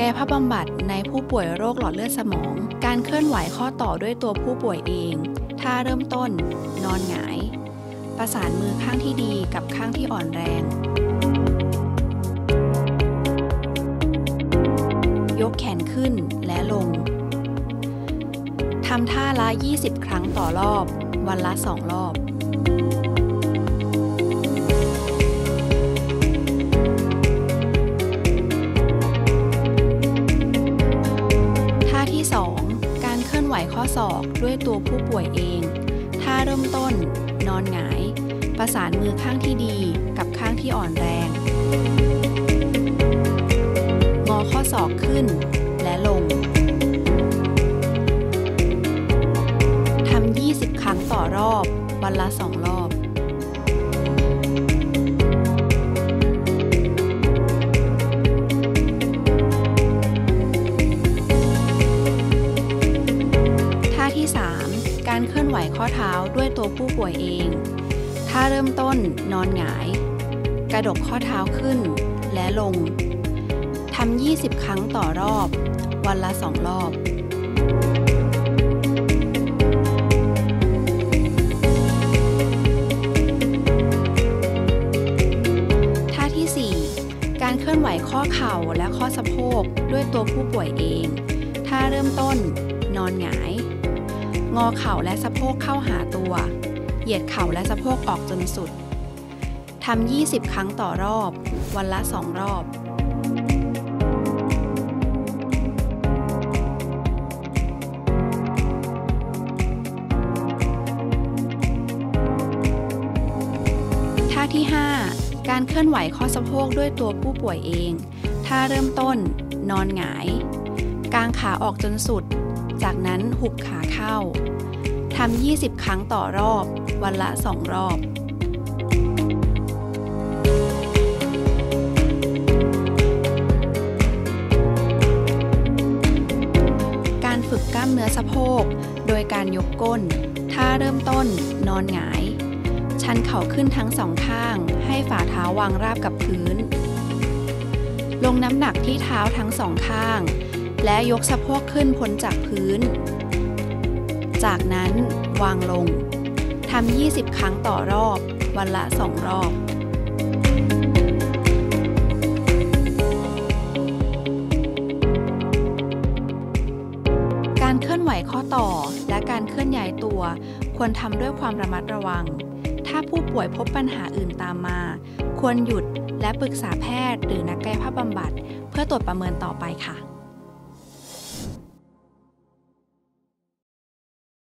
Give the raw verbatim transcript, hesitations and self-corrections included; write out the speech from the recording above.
ายภาพบำบัดในผู้ป่วยโรคหลอดเลือดสมองการเคลื่อนไหวข้อต่อด้วยตัวผู้ป่วยเองท่าเริ่มต้นนอนหงายประสานมือข้างที่ดีกับข้างที่อ่อนแรงยกแขนขึ้นและลงทำท่าละยี่สิบครั้งต่อรอบวันละสองรอบท่าที่สองการเคลื่อนไหวข้อศอกด้วยตัวผู้ป่วยเองท่าเริ่มต้นนอนหงายประสานมือข้างที่ดีกับข้างที่อ่อนแรงงอข้อศอกขึ้นและลงทำยี่สิบครั้งต่อรอบวันละสองรอบท่าที่สามการเคลื่อนไหวข้อเท้าด้วยตัวผู้ป่วยเองท่าเริ่มต้นนอนหงายกระดกข้อเท้าขึ้นและลงทำยี่สิบครั้งต่อรอบวันละสองรอบท่าที่สี่การเคลื่อนไหวข้อเข่าและข้อสะโพกด้วยตัวผู้ป่วยเองท่าเริ่มต้นนอนหงายงอเข่าและสะโพกเข้าหาตัวเหยียดเข่าและสะโพกออกจนสุดทำยี่สิบครั้งต่อรอบวันละสองรอบท่าที่ห้าการเคลื่อนไหวข้อสะโพกด้วยตัวผู้ป่วยเองท่าเริ่มต้นนอนหงายกางขาออกจนสุดจากนั้นหุบขาเข้าทำยี่สิบครั้งต่อรอบวันละสองรอบการฝึกกล้ามเนื้อสะโพกโดยการยกก้นท่าเริ่มต้นนอนหงายชันเข่าขึ้นทั้งสองข้างให้ฝ่าเท้าวางราบกับพื้นลงน้ำหนักที่เท้าทั้งสองข้างและยกสะโพกขึ้นพ้นจากพื้นจากนั้นวางลงทำยี่สิบครั้งต่อรอบวันละสองรอบการเคลื่อนไหวข้อต่อและการเคลื่อนย้ายตัวควรทำด้วยความระมัดระวังถ้าผู้ป่วยพบปัญหาอื่นตามมาควรหยุดและปรึกษาแพทย์หรือนักกายภาพบำบัดเพื่อตรวจประเมินต่อไปค่ะ